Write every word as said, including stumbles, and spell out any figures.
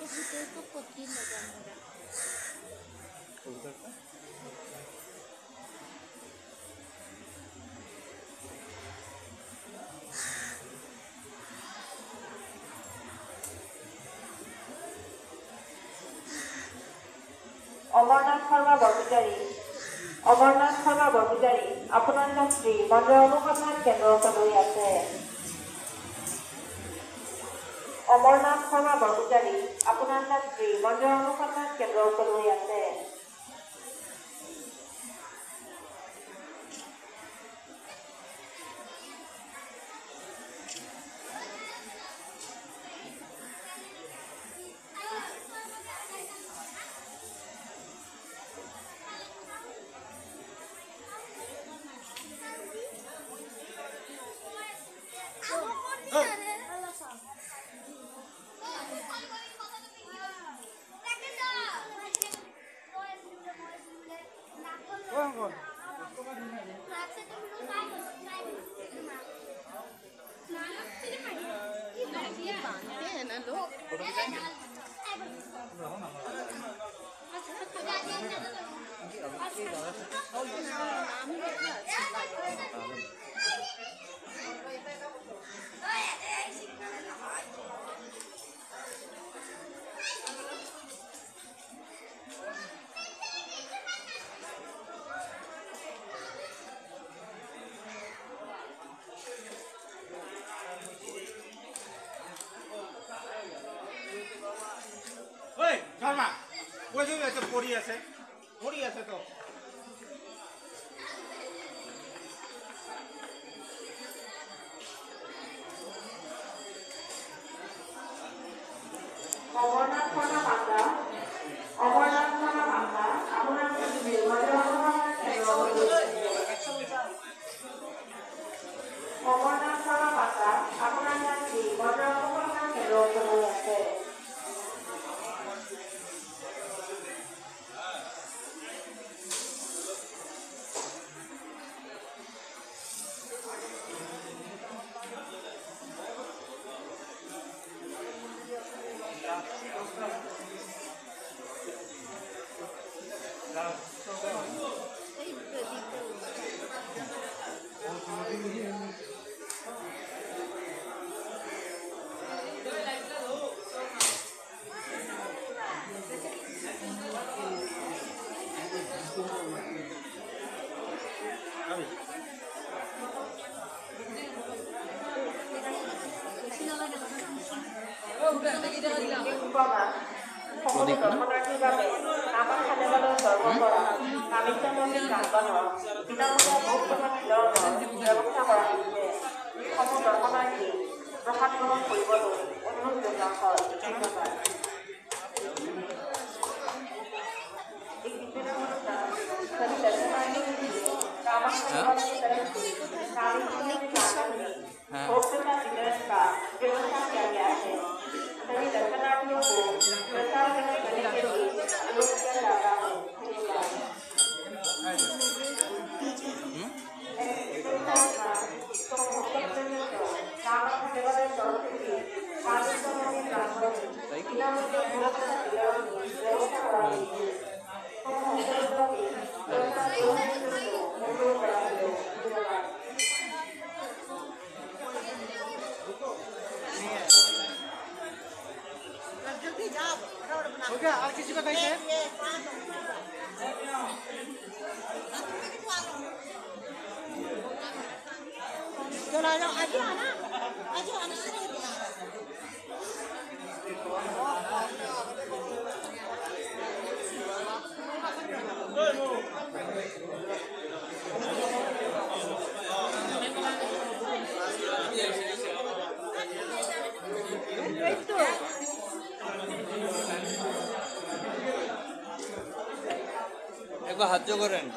অমৰনাথ শৰ্মা বৰপূজাৰী অমৰনাথ শৰ্মা বৰপূজাৰী আপোনাৰ যাত্ৰী মন্দিৰ অনুসন্ধান কেন্দ্ৰলৈ আছে। অমৰনাথ শৰ্মা বৰপূজাৰী আপোনাৰ যাত্ৰী মন্দিৰ অনুসন্ধান কেন্দ্ৰলৈ আছে। পৰি আছে পৰি আছে তো অমৰনাথ শৰ্মা পাণ্ডা অমৰনাথ শৰ্মা পাণ্ডা আপোনাৰ যাত্ৰী মন্দিৰ অনুসন্ধান কেন্দ্ৰলৈ আছে। অমৰনাথ শৰ্মা পাণ্ডা আপোনাৰ যাত্ৰী মন্দিৰ অনুসন্ধান কেন্দ্ৰলৈ আছে। দৰ্শনাৰ্থীৰ বাবে কামাখ্যা দেৱালয়ত দৰ্শন কৰা কামাখ্যা মন্দিৰ প্ৰাংগণত বিনামূলীয়া ভোগ প্ৰসাদ বিতৰণৰ ব্যৱস্থা কৰা হৈছে। সমূহ দৰ্শনাৰ্থী প্ৰসাদ গ্ৰহণ কৰিবলৈ অনুৰোধ জনোৱা হয়। ধন্যবাদ। एक विद्यालय होता सभी दर्शनार्थियों के लिए कामाख्या देवालय की तरफ से कामाख्या मंदिर प्रांगण में भोग प्रसाद वितरण का व्यवस्था किया गया है। सभी दर्शनार्थियों को प्रसाद ग्रहण करने के लिए अनुरोध किया जाता है। धन्यवाद। कामाख्या देवालय तरफ से कामाख्या मंदिर प्रांगण में विनामूल्य भोग प्रसाद वितरण की व्यवस्था करा गई है। हो गया और किसी को चाहिए चलो आ जाओ आज आना आज आना एक बार हाथ जो करें